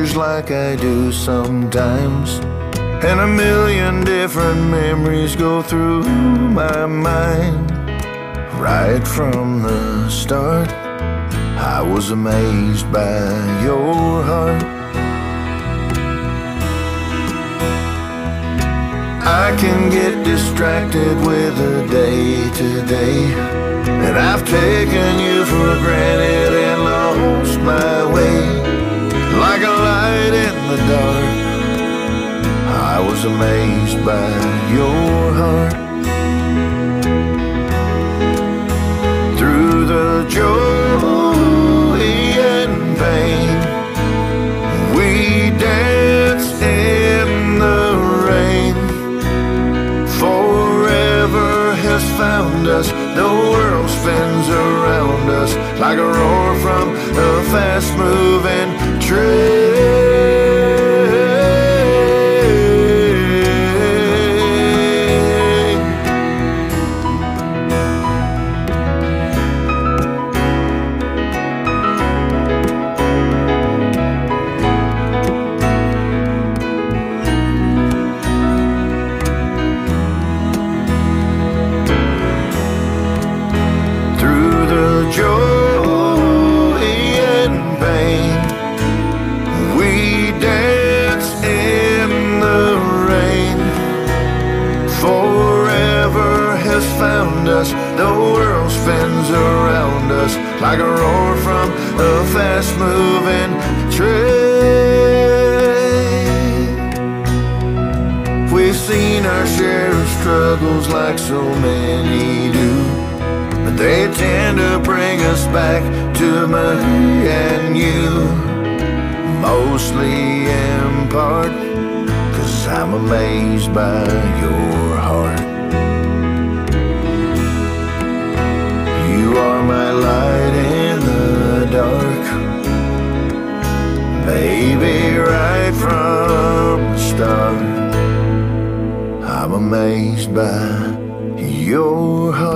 tears like I do sometimes, and a million different memories go through my mind. Right from the start, I was amazed by your heart. I can get distracted with the day-to-day, and I've taken you for granted and lost my way. Like a light in the dark, I was amazed by your heart. Through the joy and pain, we dance in the rain. Forever has found us, the world spins around us like a roar from a fast-moving train. Joy and pain, we dance in the rain. Forever has found us, the world spins around us like a roar from a fast-moving train. We've seen our share of struggles like so many do, but they tend to bring us back to me and you. Mostly in part, 'cause I'm amazed by your heart. You are my light in the dark, baby, right from the start. I'm amazed by your heart.